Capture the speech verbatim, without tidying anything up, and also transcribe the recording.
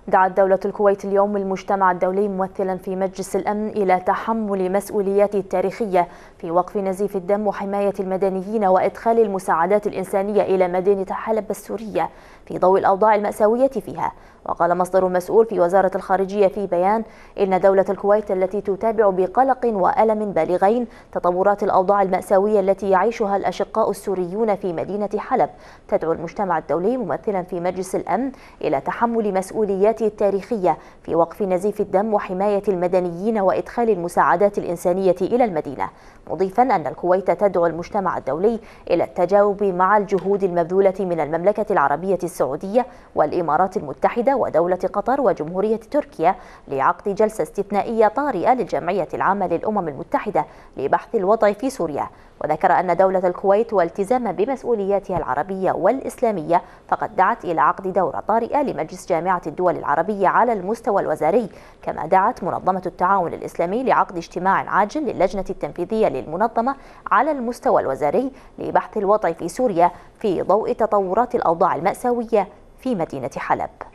دعت دولة الكويت اليوم المجتمع الدولي ممثلا في مجلس الأمن إلى تحمل مسؤولياته التاريخية في وقف نزيف الدم وحماية المدنيين وإدخال المساعدات الإنسانية إلى مدينة حلب السورية في ضوء الأوضاع المأساوية فيها. وقال مصدر مسؤول في وزارة الخارجية في بيان إن دولة الكويت التي تتابع بقلق وألم بالغين تطورات الأوضاع المأساوية التي يعيشها الأشقاء السوريون في مدينة حلب تدعو المجتمع الدولي ممثلا في مجلس الأمن إلى تحمل مسؤولياته التاريخية في وقف نزيف الدم وحماية المدنيين وإدخال المساعدات الإنسانية إلى المدينة، مضيفا أن الكويت تدعو المجتمع الدولي إلى التجاوب مع الجهود المبذولة من المملكة العربية السعودية والإمارات المتحدة ودولة قطر وجمهورية تركيا لعقد جلسة استثنائية طارئة للجمعية العامة للأمم المتحدة لبحث الوضع في سوريا. وذكر أن دولة الكويت والتزاما بمسؤولياتها العربية والإسلامية فقد دعت إلى عقد دورة طارئة لمجلس جامعة الدول العربية على المستوى الوزاري، كما دعت منظمة التعاون الإسلامي لعقد اجتماع عاجل للجنة التنفيذية للمنظمة على المستوى الوزاري لبحث الوضع في سوريا في ضوء تطورات الأوضاع المأساوية في مدينة حلب.